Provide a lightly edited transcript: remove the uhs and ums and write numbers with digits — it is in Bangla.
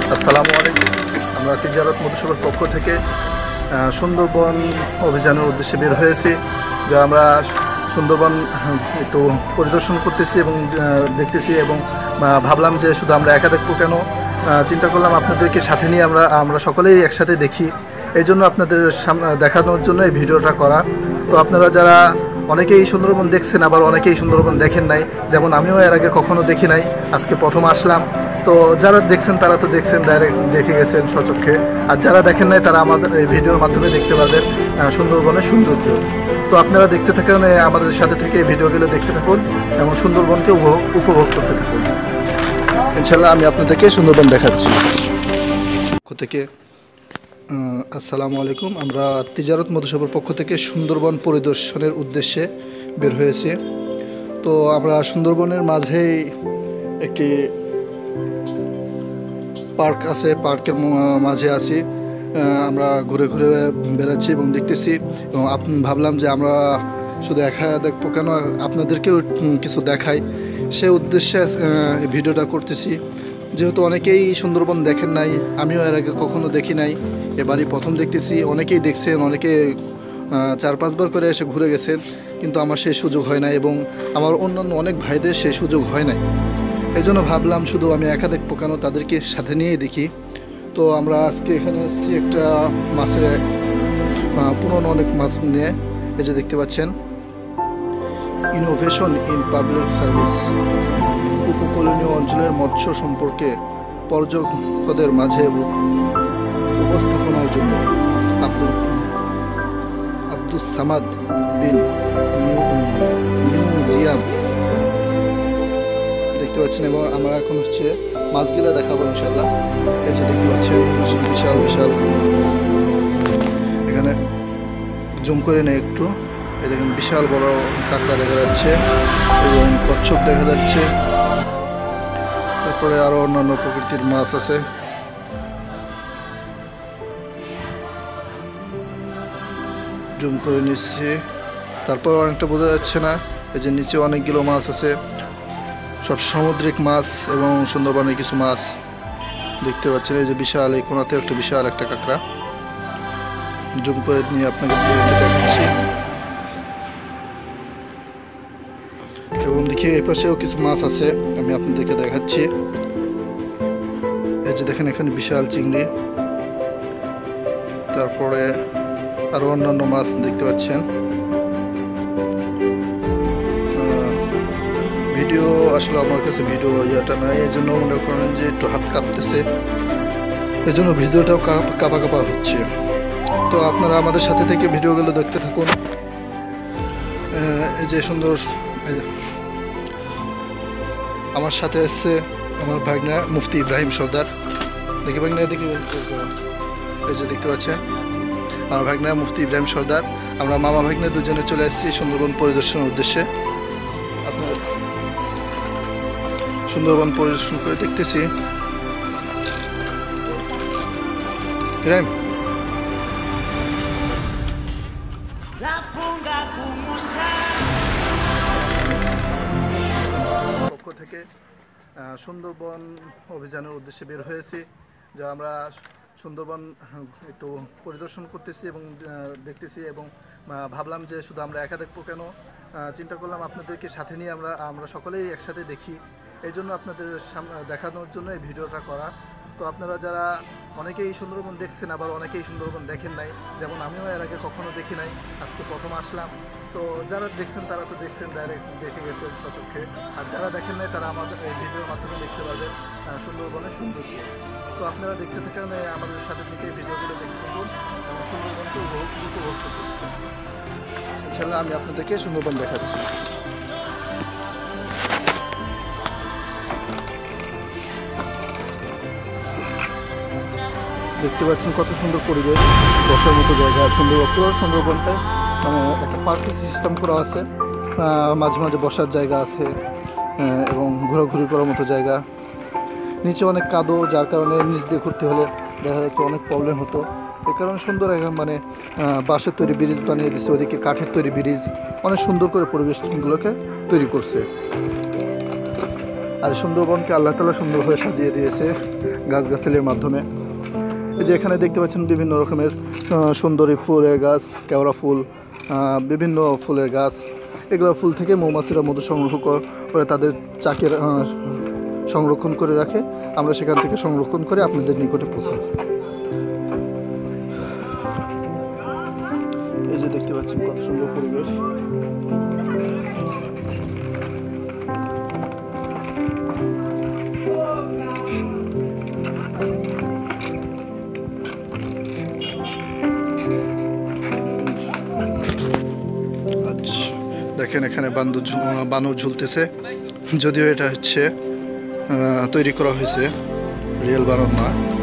আসসালামু আলাইকুম। আমরা তিজারত মধুসভার পক্ষ থেকে সুন্দরবন অভিযানের উদ্দেশ্যে বের হয়েছি। যা আমরা সুন্দরবন একটু পরিদর্শন করতেছি এবং দেখতেছি এবং ভাবলাম যে শুধু আমরা একা দেখবো কেন, চিন্তা করলাম আপনাদেরকে সাথে নিয়ে আমরা সকলেই একসাথে দেখি। এই জন্য আপনাদের দেখানোর জন্য এই ভিডিওটা করা। তো আপনারা যারা অনেকেই সুন্দরবন দেখছেন, আবার অনেকেই সুন্দরবন দেখেন নাই, যেমন আমিও এর আগে কখনো দেখি নাই, আজকে প্রথম আসলাম। তো যারা দেখছেন তারা তো দেখছেন, ডাইরেক্ট দেখে গেছেন স্বচক্ষে, আর যারা দেখেন নাই তারা আমাদের এই ভিডিওর মাধ্যমে দেখতে পারবেন সুন্দরবনের সৌন্দর্য। তো আপনারা দেখতে থাকুন, আমাদের সাথে থেকে এই ভিডিওগুলো দেখতে থাকুন এবং সুন্দরবনকে উপভোগ করতে থাকুন। ইনশাল্লাহ আমি আপনাদেরকে সুন্দরবন দেখাচ্ছি। পক্ষ থেকে আসসালামু আলাইকুম। আমরা তিজারত মধুসভার পক্ষ থেকে সুন্দরবন পরিদর্শনের উদ্দেশ্যে বের হয়েছি। তো আমরা সুন্দরবনের মাঝেই একটি পার্ক আছে, পার্কের মাঝে আছি। আমরা ঘুরে ঘুরে বেড়াচ্ছি এবং দেখতেছি, এবং ভাবলাম যে আমরা শুধু একা দেখবো কেন, আপনাদেরকেও কিছু দেখাই, সে উদ্দেশ্যে ভিডিওটা করতেছি। যেহেতু অনেকেই সুন্দরবন দেখেন নাই, আমিও এর আগে কখনো দেখি নাই, এবারই প্রথম দেখতেছি। অনেকেই দেখছেন, অনেকে 4-5 বার করে এসে ঘুরে গেছেন, কিন্তু আমার সেই সুযোগ হয় না এবং আমার অন্যান্য অনেক ভাইদের সেই সুযোগ হয় নাই। এই জন্য ভাবলাম শুধু আমি একা দেখবো কেন, তাদেরকে সাথে নিয়েই দেখি। তো আমরা আজকে এখানে এসেছি একটা মাছের পুরনো অনেক মাছ নিয়ে। এই যে দেখতে পাচ্ছেন, ইনোভেশন ইন পাবলিক সার্ভিস, উপকূলীয় অঞ্চলের মৎস্য সম্পর্কে পর্যটকদের মাঝে উপস্থাপনার জন্য আব্দুস সামাদ বিন মিউজিয়াম দেখতে পাচ্ছেন। এবং আমরা এখন হচ্ছে মাছগুলা দেখাবো ইনশাল্লাহ। এই যে দেখতে পাচ্ছেন বিশাল বিশাল, এখানে জুম করে নেই একটু, এই দেখেন বিশাল বড় কাঁকড়া দেখা যাচ্ছে এবং কচ্ছপ দেখা যাচ্ছে। তারপরে আরো অন্যান্য প্রকৃতির মাছ আছে। জুম করে নিচ্ছি, তারপর অনেকটা বোঝা যাচ্ছে না। এই যে নিচে অনেকগুলো মাছ আছে, সব সামুদ্রিক মাছ এবং সুন্দরবনের কিছু মাছ দেখতে পাচ্ছেন। এই যে বিশাল, এই কোনাতে একটা বিশাল একটা কাঁকড়া, জুম করে নিয়ে আপনাকে দেখাচ্ছি। এবং দেখি এই পাশেও কিছু মাছ আছে, আমি আপনাদেরকে দেখাচ্ছি। এই যে দেখেন এখানে বিশাল চিংড়ি, তারপরে আরো অন্যান্য মাছ দেখতে পাচ্ছেন। ভিডিও আসলে আমার কাছে ভিডিও ইয়েটা নাই, এই জন্য মনে করেন যে একটু হাত কাঁপতেছে, এই জন্য ভিডিওটাও কাঁপা কাঁপা হচ্ছে। তো আপনারা আমাদের সাথে থেকে ভিডিওগুলো দেখতে থাকুন। এই যে সুন্দর, আমার সাথে এসছে আমার ভাগনা মুফতি ইব্রাহিম সর্দার। দেখি ভাগনা, দেখি, এই যে দেখতে পাচ্ছেন আমার ভাগনা মুফতি ইব্রাহিম সর্দার। আমরা মামা ভাগনা দুজনে চলে এসেছি সুন্দরবন পরিদর্শনের উদ্দেশ্যে। আপনার সুন্দরবন পরিদর্শন করে দেখতেছি। ইব্রাহিম, পক্ষ থেকে সুন্দরবন অভিযানের উদ্দেশ্যে বের হয়েছি। যা আমরা সুন্দরবন একটু পরিদর্শন করতেছি এবং দেখতেছি এবং ভাবলাম যে শুধু আমরা একা দেখবো কেন, চিন্তা করলাম আপনাদেরকে সাথে নিয়ে আমরা সকলেই একসাথে দেখি। এই জন্য আপনাদের দেখানোর জন্য এই ভিডিওটা করা। তো আপনারা যারা অনেকেই সুন্দরবন দেখছেন, আবার অনেকেই সুন্দরবন দেখেন নাই, যেমন আমিও এর আগে কখনো দেখি নাই, আজকে প্রথম আসলাম। তো যারা দেখছেন তারা তো দেখছেন, ডাইরেক্ট দেখে গেছেন স্বচক্ষে, আর যারা দেখেন নাই তারা আমাদের এই ভিডিওর মাধ্যমে দেখতে পারবেন সুন্দরবনের সৌন্দর্য। তো আপনারা দেখতে থাকেন, আমাদের সাথে থেকে এই ভিডিওগুলো দেখতে থাকুন এবং সুন্দরবনকে উপভোগ করতে থাকুন। ইনশাল্লাহ আমি আপনাদেরকে সুন্দরবন দেখাচ্ছি। দেখতে পাচ্ছেন কত সুন্দর পরিবেশ, বসার মতো জায়গা, পুরো সুন্দরবনটায় মানে একটা পার্কের সিস্টেম করা আছে, মাঝে মাঝে বসার জায়গা আছে এবং ঘোরাঘুরি করার মতো জায়গা। নিচে অনেক কাদো, যার কারণে নিচ দিয়ে ঘুরতে হলে দেখা যাচ্ছে অনেক প্রবলেম হতো। এই কারণে সুন্দর মানে বাঁশের তৈরি ব্রিজ বানিয়ে দিচ্ছে, ওদিকে কাঠের তৈরি ব্রিজ, অনেক সুন্দর করে পরিবেশগুলোকে তৈরি করছে। আর সুন্দরবনকে আল্লাহ তাআলা সুন্দরভাবে সাজিয়ে দিয়েছে গাছগাছালির মাধ্যমে। এই যে এখানে দেখতে পাচ্ছেন বিভিন্ন রকমের সুন্দরী ফুলের গাছ, কেওড়া ফুল, বিভিন্ন ফুলের গাছ। এগুলো ফুল থেকে মৌমাছিরা মধু সংগ্রহ করে তাদের চাকের সংরক্ষণ করে রাখে। আমরা সেখান থেকে সংরক্ষণ করে আপনাদের নিকটে পৌঁছাই। এই যে দেখতে পাচ্ছেন কত সুন্দর পরিবেশ। দেখেন এখানে বানর ঝুলতেছে, যদিও এটা হচ্ছে তৈরি করা হয়েছে, রিয়েল বানর না।